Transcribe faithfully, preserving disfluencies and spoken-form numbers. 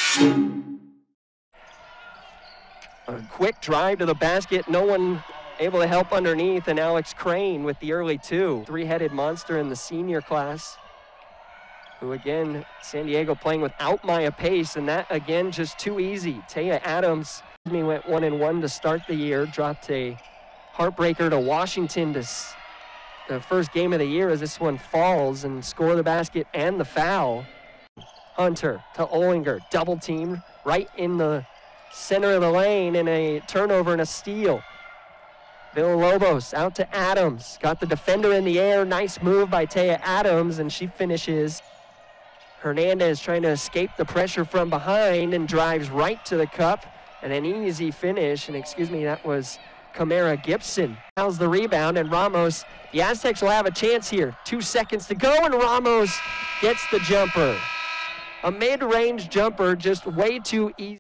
A quick drive to the basket. No one able to help underneath, and Alex Crane with the early two. Three-headed monster in the senior class, who again, San Diego playing without Maya Pace, and that again just too easy. Taya Adams went one and one to start the year, dropped a heartbreaker to Washington to the first game of the year as this one falls and score the basket and the foul. Hunter to Olinger, double team right in the center of the lane, and a turnover and a steal. Villalobos out to Adams, got the defender in the air, nice move by Taya Adams, and she finishes. Hernandez trying to escape the pressure from behind and drives right to the cup, and an easy finish, and excuse me, that was Camara Gibson. How's the rebound, and Ramos, the Aztecs will have a chance here. Two seconds to go, and Ramos gets the jumper. A mid-range jumper, just way too easy.